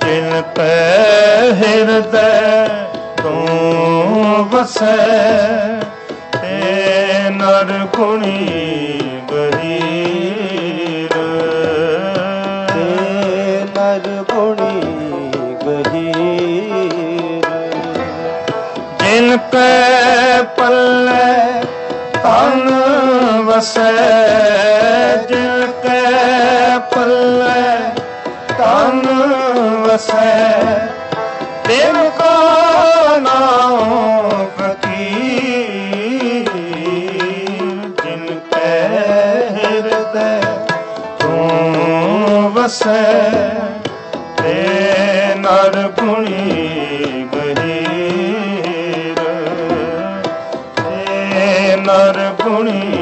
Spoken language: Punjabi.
ਜਿਨ ਪੈ ਹਿਰਦੈ ਤੂੰ ਵਸੈ ਤੇ ਨਰ ਗੁਣੀ ਗਹੀਰ ਤੇ ਨਰ ਗੁਣੀ ਗਹੀਰ ਜਿਨ ਪੈ ਪੱਲੇ ਤਨ ਵਸੈ ਜਿਨ ਕੈ ਪੱਲੇ ਤਨ ਵਸੈ ਤਿਨ ਕਾ ਨਾਮ ਫਕੀਰ ਜਿਨ ਕੈ ਹਿਰਦੈ ਤੂੰ ਵਸੈ ਤੇ ਨਰ ਗੁਣੀ ਗਹੀਰ ਤੇ ਨਰ ਗੁਣੀ